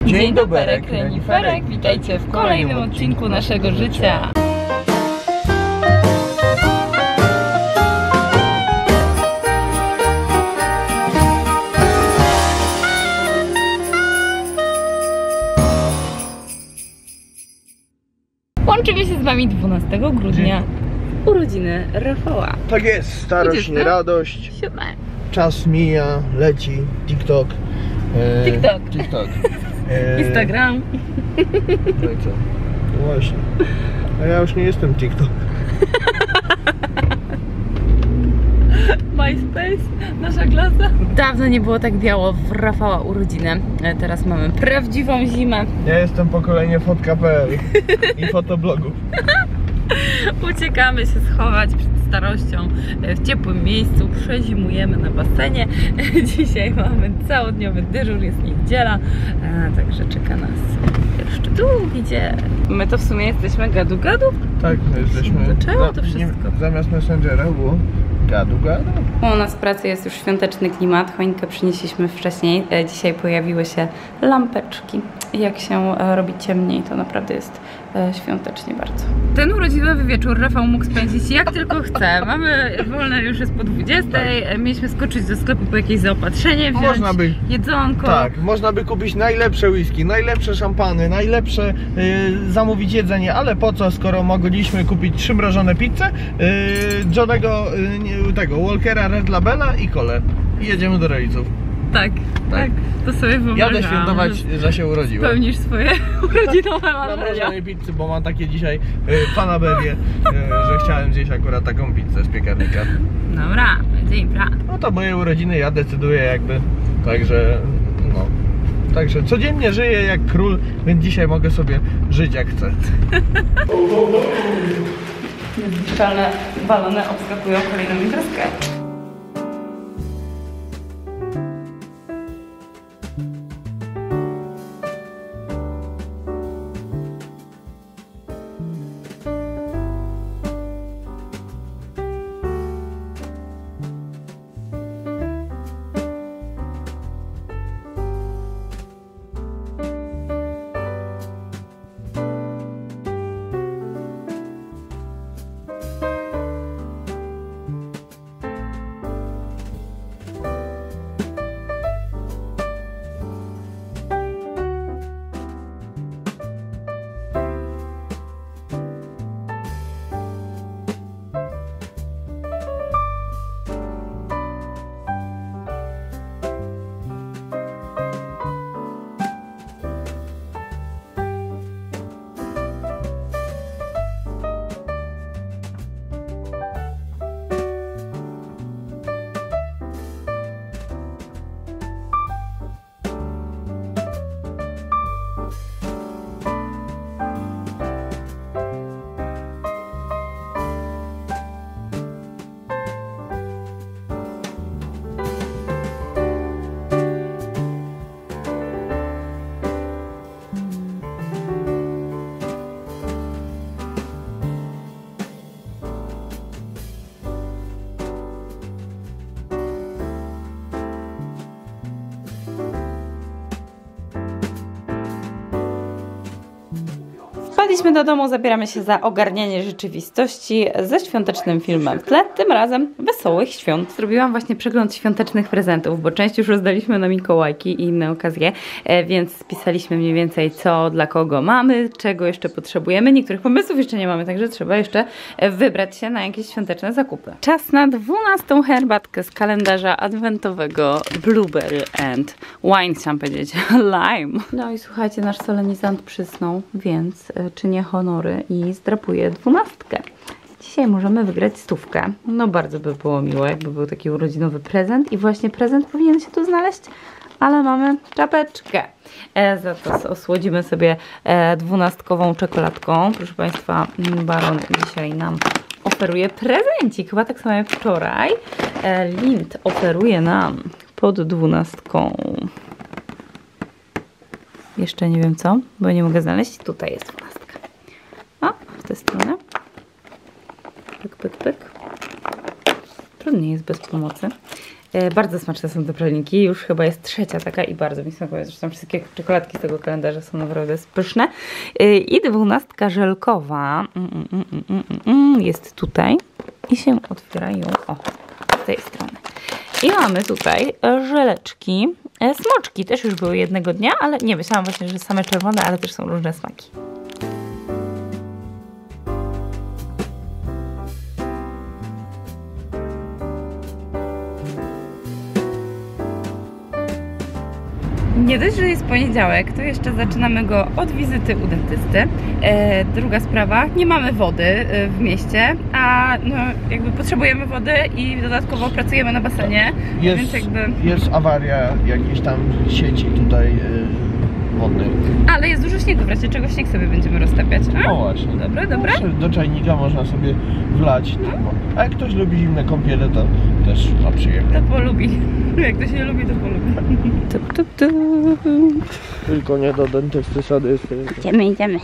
Dzień dobry, reniferek, witajcie w kolejnym odcinku naszego życia. Łączymy się z wami 12 grudnia. Urodziny Rafała. Tak jest, starość, nie radość. 7. Czas mija, leci, TikTok. TikTok. Instagram. No i co? No właśnie. A ja już nie jestem TikTok. MySpace, nasza klasa. Dawno nie było tak biało w Rafała urodziny. Teraz mamy prawdziwą zimę. Ja jestem pokolenie fotka.pl i fotoblogów. Uciekamy się schować przed starością w ciepłym miejscu, przezimujemy na basenie. Dzisiaj mamy całodniowy dyżur, jest niedziela, także czeka nas jeszcze długi dzień. My to w sumie jesteśmy gadu-gadu. Tak, my jesteśmy. Zaczęło to wszystko. Zamiast Messengera było gadu-gadu. U nas w pracy jest już świąteczny klimat, choinkę przynieśliśmy wcześniej. Dzisiaj pojawiły się lampeczki. Jak się robi ciemniej, to naprawdę jest świątecznie bardzo. Ten urodzinowy wieczór Rafał mógł spędzić jak tylko chce. Mamy wolne, już jest po 20. Tak. Mieliśmy skoczyć do sklepu po jakieś zaopatrzenie, wziąć można by, jedzonko. Tak, można by kupić najlepsze whisky, najlepsze szampany, najlepsze zamówić jedzenie, ale po co, skoro mogliśmy kupić 3 mrożone pizze, Johnego tego Walkera, Red Labela i kolę. I jedziemy do rodziców. Tak, to sobie wyobrażam. Jadę świętować, że się urodziłem. Spełnisz swoje urodzinowe marzenia. Na mrożonej pizzy, bo mam takie dzisiaj fanaberię, że chciałem zjeść akurat taką pizzę z piekarnika. Dobra, będzie impra. No to moje urodziny ja decyduję jakby, także no. Także codziennie żyję jak król, więc dzisiaj mogę sobie żyć jak chcę. Niezniszczalne balony obskakują kolejną imprezkę. Wpadliśmy do domu, zabieramy się za ogarnianie rzeczywistości ze świątecznym filmem w tle, tym razem Wesołych Świąt. Zrobiłam właśnie przegląd świątecznych prezentów, bo część już rozdaliśmy na Mikołajki i inne okazje, więc spisaliśmy mniej więcej co dla kogo mamy, czego jeszcze potrzebujemy. Niektórych pomysłów jeszcze nie mamy, także trzeba jeszcze wybrać się na jakieś świąteczne zakupy. Czas na 12. herbatkę z kalendarza adwentowego Blueberry and Wine, chciałam powiedzieć, Lime. No i słuchajcie, nasz solenizant przysnął, więc czynię honory i zdrapuję 12. Dzisiaj możemy wygrać 100. No bardzo by było miło, jakby był taki urodzinowy prezent i właśnie prezent powinien się tu znaleźć, ale mamy czapeczkę. Za to osłodzimy sobie 12-kową czekoladką. Proszę Państwa, Baron dzisiaj nam oferuje prezencik, chyba tak samo jak wczoraj. Lind oferuje nam pod 12. Jeszcze nie wiem co, bo nie mogę znaleźć. Tutaj jest 12. O, w tę stronę. Pyk, pyk, pyk. Trudniej jest bez pomocy. Bardzo smaczne są te pralinki, już chyba jest trzecia taka i bardzo mi smakuje. Zresztą wszystkie czekoladki z tego kalendarza są naprawdę pyszne. I 12 żelkowa jest tutaj i się otwierają, o, z tej strony. I mamy tutaj żeleczki, smoczki też już były jednego dnia, ale nie, myślałam właśnie, że same czerwone, ale też są różne smaki. Nie dość, że jest poniedziałek, to jeszcze zaczynamy go od wizyty u dentysty. Druga sprawa, nie mamy wody w mieście, a no, jakby potrzebujemy wody i dodatkowo pracujemy na basenie, więc jakby... Jest awaria jakiejś tam sieci tutaj wodnej. Ale jest dużo śniegu, w razie czego śnieg sobie będziemy roztapiać. O właśnie. Dobra, dobra. Do czajnika można sobie wlać. A jak ktoś lubi zimne kąpiele, to też ma przyjemnie. To polubi. Jak ktoś nie lubi, to polubi. Tylko nie do dentysty sadysty. Idziemy.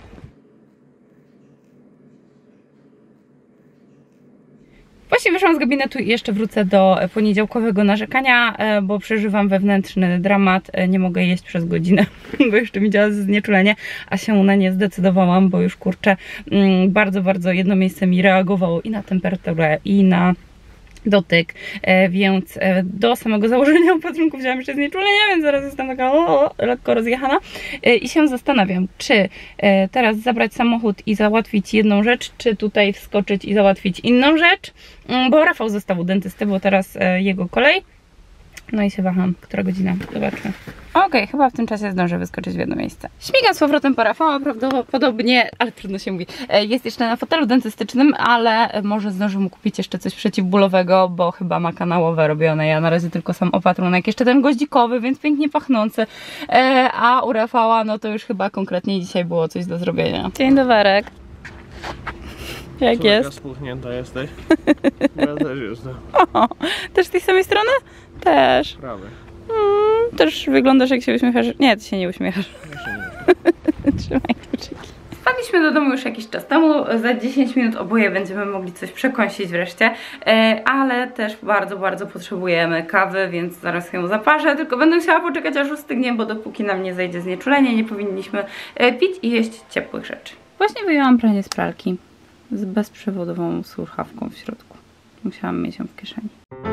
Właśnie wyszłam z gabinetu i jeszcze wrócę do poniedziałkowego narzekania, bo przeżywam wewnętrzny dramat. Nie mogę jeść przez godzinę, bo jeszcze mi działa znieczulenie, a się na nie zdecydowałam, bo już kurczę, bardzo jedno miejsce mi reagowało i na temperaturę, i na dotyk, więc do samego założenia opatrunku wziąłam jeszcze znieczulenie, więc zaraz jestem taka lekko rozjechana i się zastanawiam, czy teraz zabrać samochód i załatwić jedną rzecz, czy tutaj wskoczyć i załatwić inną rzecz, bo Rafał został u dentysty, bo teraz jego kolej. No i się waham, która godzina, zobaczmy. Okej, chyba w tym czasie zdążę wyskoczyć w jedno miejsce. Śmigam z powrotem po Rafała, prawdopodobnie, ale trudno się mówi, jest jeszcze na fotelu dentystycznym, ale może zdążę mu kupić jeszcze coś przeciwbólowego, bo chyba ma kanałowe robione. Ja na razie tylko sam opatrunek, jeszcze ten goździkowy, więc pięknie pachnący, a u Rafała no to już chyba konkretnie dzisiaj było coś do zrobienia. Dzień doberek. Jak Człowieka jest? spuchnięta jesteś. Ja też jestem. O, też z tej samej strony? Też. Prawie. Też wyglądasz jak się uśmiechasz. Nie, ty się nie uśmiechasz. Ja się nie Trzymaj kluczyki. Wpadliśmy do domu już jakiś czas temu. Za 10 minut oboje będziemy mogli coś przekąsić wreszcie. Ale też bardzo potrzebujemy kawy, więc zaraz ją zaparzę. Tylko będę chciała poczekać aż ustygnie, bo dopóki nam nie zejdzie znieczulenie, nie powinniśmy pić i jeść ciepłych rzeczy. Właśnie wyjęłam pranie z pralki z bezprzewodową słuchawką w środku. Musiałam mieć ją w kieszeni.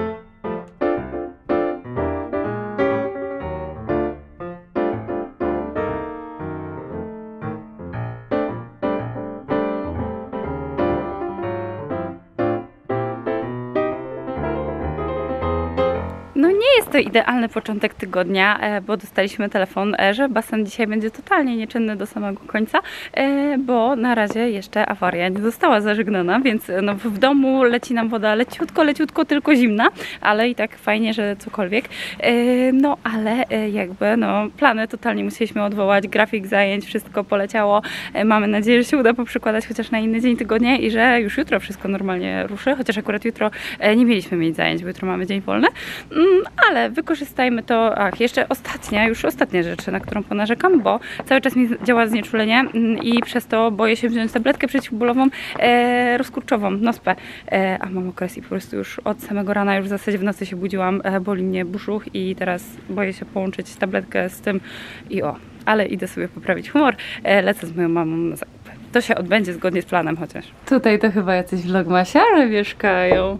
No nie jest to idealny początek tygodnia, bo dostaliśmy telefon, że basen dzisiaj będzie totalnie nieczynny do samego końca, bo na razie jeszcze awaria nie została zażegnana, więc no w domu leci nam woda leciutko, tylko zimna, ale i tak fajnie, że cokolwiek. No ale jakby no plany totalnie musieliśmy odwołać, grafik zajęć, wszystko poleciało. Mamy nadzieję, że się uda poprzykładać chociaż na inny dzień tygodnia i że już jutro wszystko normalnie ruszy, chociaż akurat jutro nie mieliśmy mieć zajęć, bo jutro mamy dzień wolny. Ale wykorzystajmy to. Ach, jeszcze ostatnia rzecz, na którą ponarzekam, bo cały czas mi działa znieczulenie i przez to boję się wziąć tabletkę przeciwbólową, rozkurczową, nospę, a mam okres i po prostu już od samego rana, już w zasadzie w nocy się budziłam, boli mnie brzuch i teraz boję się połączyć tabletkę z tym i ale idę sobie poprawić humor, lecę z moją mamą na zakupy. To się odbędzie zgodnie z planem chociaż. Tutaj to chyba jacyś vlogmasiarze mieszkają.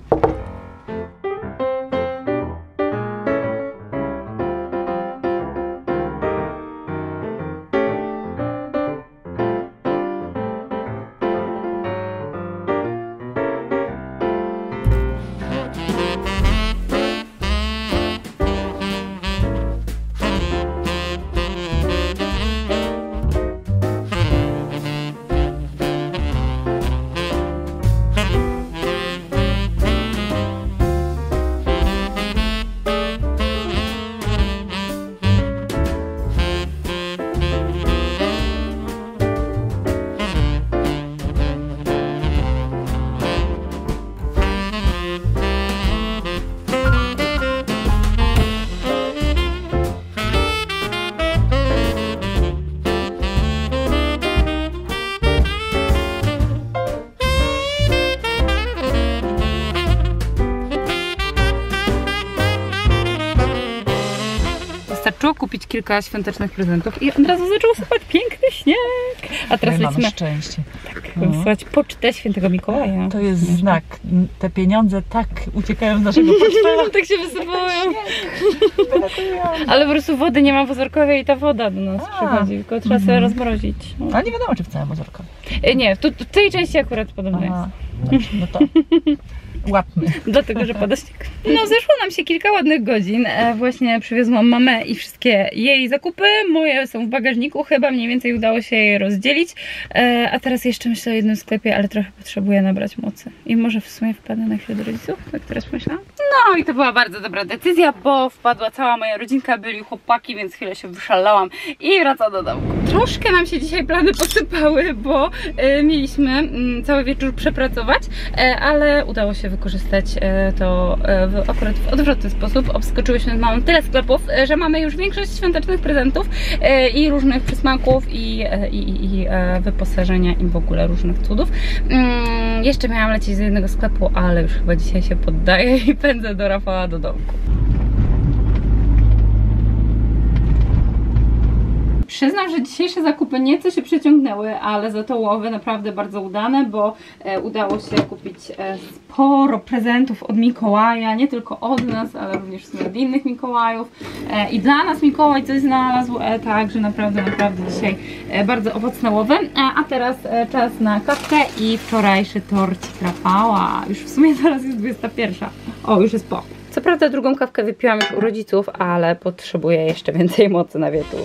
kilka świątecznych prezentów i od razu zaczął sypać piękny śnieg. A teraz Mamy lecimy szczęście. wysłać pocztę świętego Mikołaja. To jest znak. Te pieniądze tak uciekają z naszego portfela. Tak się wysypują. Ale po prostu wody nie ma w Ozorkowie i ta woda do nas przychodzi, tylko trzeba sobie rozmrozić. No. Ale nie wiadomo, czy w całym Ozorkowie. Nie, w tej części akurat podobno jest. No to łapmy. Dlatego, że pada śnieg. No, zeszło nam się kilka ładnych godzin. Właśnie przywiozłam mamę i wszystkie jej zakupy. Moje są w bagażniku, chyba mniej więcej udało się je rozdzielić. A teraz jeszcze myślę o jednym sklepie, ale trochę potrzebuję nabrać mocy. I może w sumie wpadnę na chwilę do rodziców, tak teraz myślałam. No i to była bardzo dobra decyzja, bo wpadła cała moja rodzinka, byli chłopaki, więc chwilę się wyszalałam i wracam do domu. Troszkę nam się dzisiaj plany posypały, bo mieliśmy cały wieczór przepracować, ale udało się wykorzystać to akurat w odwrotny sposób. Obskoczyłyśmy z mamą tyle sklepów, że mamy już większość świątecznych prezentów i różnych przysmaków i wyposażenia i w ogóle różnych cudów. Jeszcze miałam lecieć do jednego sklepu, ale już chyba dzisiaj się poddaję i pędzę do Rafała do domku. Przyznam, że dzisiejsze zakupy nieco się przeciągnęły, ale za to łowy naprawdę bardzo udane, bo udało się kupić sporo prezentów od Mikołaja, nie tylko od nas, ale również w sumie od innych Mikołajów. I dla nas Mikołaj coś znalazł, także naprawdę dzisiaj bardzo owocne łowy. A teraz czas na kawkę i wczorajszy torcik Rafała. Już w sumie zaraz jest 21. O, już jest po. Co prawda drugą kawkę wypiłam już u rodziców, ale potrzebuję jeszcze więcej mocy na wieczór.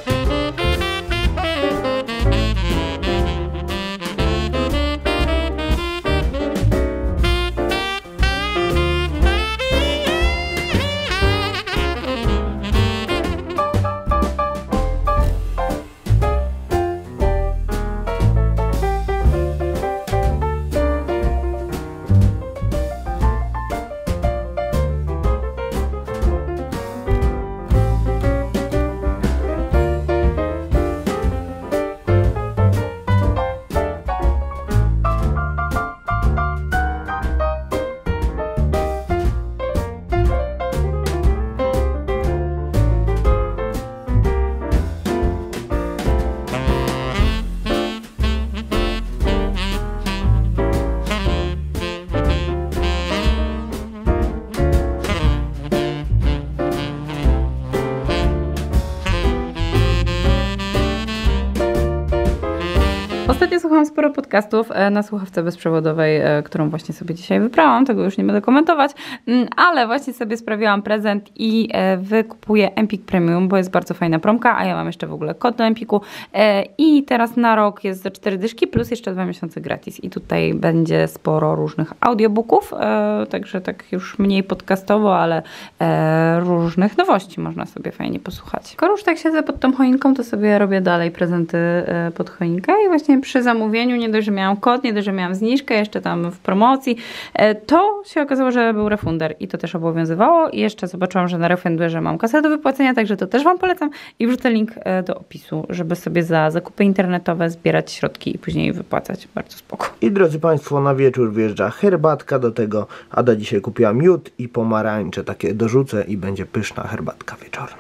Ostatnio słuchałam sporo podcastów na słuchawce bezprzewodowej, którą właśnie sobie dzisiaj wybrałam, tego już nie będę komentować, ale właśnie sobie sprawiłam prezent i wykupuję Empik Premium, bo jest bardzo fajna promka, a ja mam jeszcze w ogóle kod do Empiku i teraz na rok jest za 4 dyszki plus jeszcze 2 miesiące gratis i tutaj będzie sporo różnych audiobooków, także tak już mniej podcastowo, ale różnych nowości można sobie fajnie posłuchać. Skoro już tak siedzę pod tą choinką, to sobie robię dalej prezenty pod choinkę i właśnie przy zamówieniu, nie dość, że miałam kod, nie dość, że miałam zniżkę, jeszcze tam w promocji, to się okazało, że był refunder i to też obowiązywało i jeszcze zobaczyłam, że na refunderze mam kasę do wypłacenia, także to też Wam polecam i wrzucę link do opisu, żeby sobie za zakupy internetowe zbierać środki i później wypłacać. Bardzo spoko. I drodzy Państwo, na wieczór wjeżdża herbatka do tego. Ada dzisiaj kupiła miód i pomarańcze, takie dorzucę i będzie pyszna herbatka wieczorna.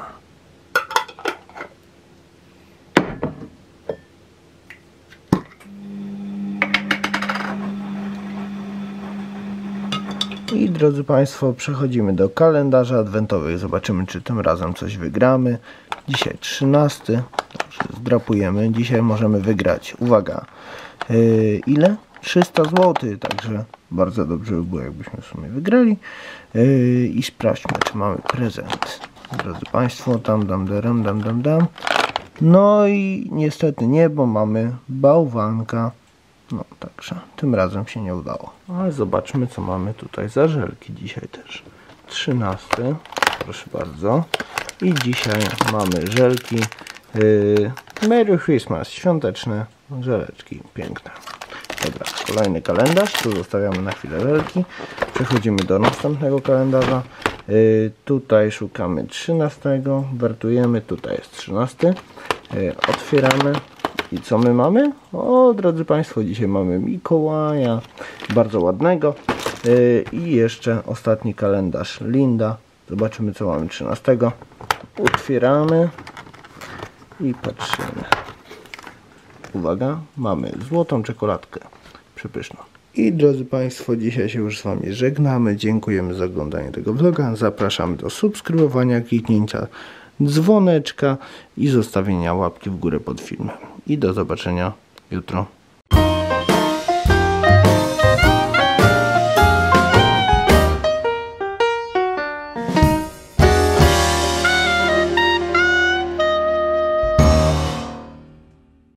I drodzy Państwo, przechodzimy do kalendarza adwentowych. Zobaczymy, czy tym razem coś wygramy. Dzisiaj 13. Dobrze, zdrapujemy. Dzisiaj możemy wygrać, uwaga, ile? 300 zł. Także bardzo dobrze by było, jakbyśmy w sumie wygrali. I sprawdźmy, czy mamy prezent. Drodzy Państwo, dam. No i niestety nie, bo mamy bałwanka. No, także tym razem się nie udało. Ale zobaczmy, co mamy tutaj za żelki dzisiaj też. 13, proszę bardzo. I dzisiaj mamy żelki Merry Christmas, świąteczne żeleczki, piękne. Dobra, kolejny kalendarz, tu zostawiamy na chwilę żelki. Przechodzimy do następnego kalendarza. Tutaj szukamy 13, wertujemy, tutaj jest 13. Otwieramy. I co my mamy? O, drodzy Państwo, dzisiaj mamy Mikołaja, bardzo ładnego. I jeszcze ostatni kalendarz Linda. Zobaczymy, co mamy 13. Otwieramy. I patrzymy. Uwaga, mamy złotą czekoladkę. Przepyszną. I drodzy Państwo, dzisiaj się już z Wami żegnamy. Dziękujemy za oglądanie tego vloga. Zapraszamy do subskrybowania, kliknięcia dzwoneczka i zostawienia łapki w górę pod filmem. I do zobaczenia jutro.